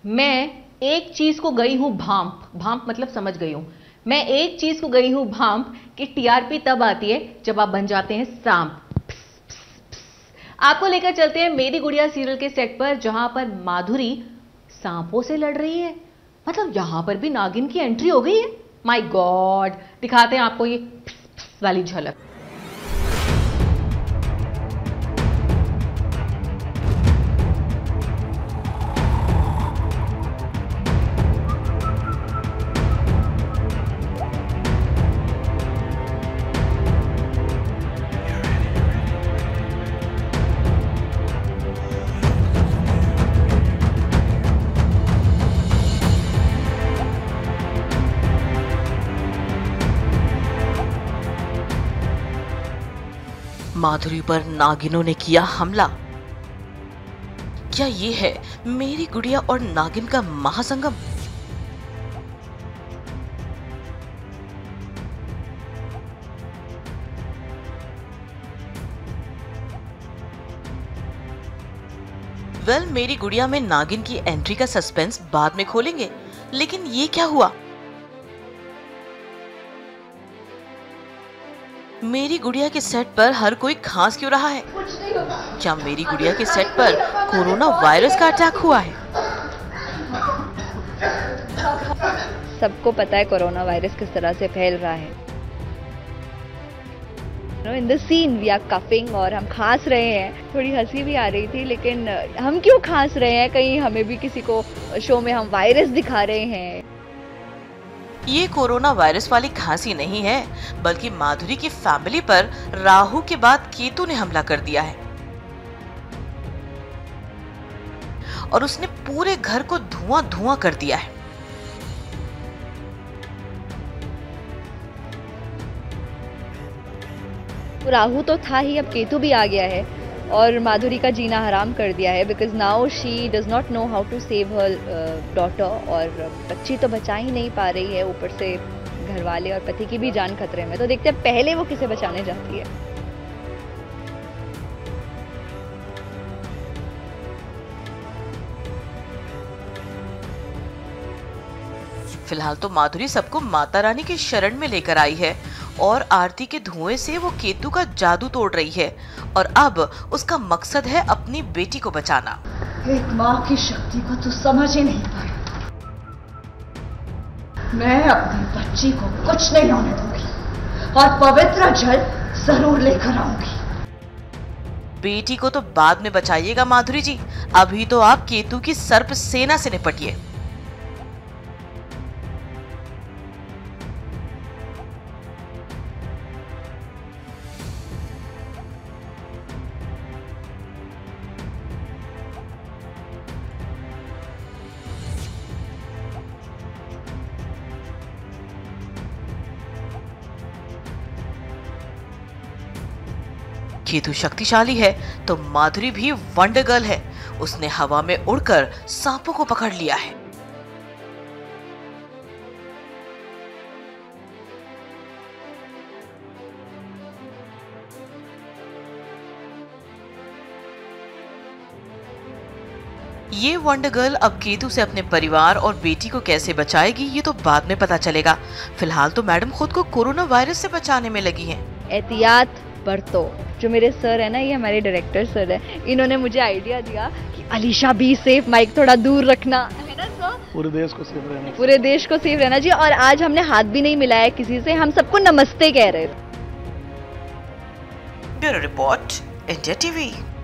मैं एक चीज को गई हूं भांप, भांप मतलब समझ गई हूं। मैं एक चीज को गई हूं भांप कि टीआरपी तब आती है जब आप बन जाते हैं सांप। आपको लेकर चलते हैं मेरी गुड़िया सीरियल के सेट पर, जहां पर माधुरी सांपों से लड़ रही है। मतलब यहां पर भी नागिन की एंट्री हो गई है। माय गॉड, दिखाते हैं आपको ये वाली झलक। माधुरी पर नागिनों ने किया हमला। क्या ये है मेरी गुड़िया और नागिन का महासंगम? मेरी गुड़िया में नागिन की एंट्री का सस्पेंस बाद में खोलेंगे, लेकिन ये क्या हुआ? मेरी गुड़िया के सेट पर हर कोई खांस क्यों रहा है? क्या मेरी गुड़िया के सेट पर कोरोना वायरस का अटैक हुआ है? सबको पता है कोरोना वायरस किस तरह से फैल रहा है। In the scene we are coughing और हम खांस रहे हैं। थोड़ी हंसी भी आ रही थी, लेकिन हम क्यों खांस रहे हैं? कहीं हमें भी किसी को शो में हम वायरस दिखा रहे हैं? ये कोरोना वायरस वाली खांसी नहीं है, बल्कि माधुरी की फैमिली पर राहु के बाद केतु ने हमला कर दिया है और उसने पूरे घर को धुआं धुआं कर दिया है। राहु तो था ही, अब केतु भी आ गया है और माधुरी का जीना हराम कर दिया है। Because now she does not know how to save her daughter, और बच्ची तो बचा ही नहीं पा रही है, ऊपर से घर वाले और पति की भी जान खतरे में। तो देखते हैं पहले वो किसे बचाने जाती है। फिलहाल तो माधुरी सबको माता रानी की शरण में लेकर आई है और आरती के धुएं से वो केतु का जादू तोड़ रही है, और अब उसका मकसद है अपनी बेटी को बचाना। एक माँ की शक्ति को तो समझ ही नहीं पाया। मैं अपनी बच्ची को कुछ नहीं होने दूंगी और पवित्र जल जरूर लेकर आऊंगी। बेटी को तो बाद में बचाइएगा माधुरी जी, अभी तो आप केतु की सर्प सेना से निपटिए। केतु शक्तिशाली है तो माधुरी भी वंडर गर्ल है। उसने हवा में उड़कर सांपों को पकड़ लिया है। ये वंडर गर्ल अब केतु से अपने परिवार और बेटी को कैसे बचाएगी, ये तो बाद में पता चलेगा। फिलहाल तो मैडम खुद को कोरोना वायरस से बचाने में लगी हैं। एहतियात बरतो। जो मेरे सर है ना, ये हमारे डायरेक्टर सर है, इन्होंने मुझे आइडिया दिया कि अलीशा बी सेफ, माइक थोड़ा दूर रखना है ना सर। पूरे देश को सेफ रहना, पूरे देश को सेफ रहना चाहिए। और आज हमने हाथ भी नहीं मिलाया किसी से, हम सबको नमस्ते कह रहे थे। Bureau report, India TV.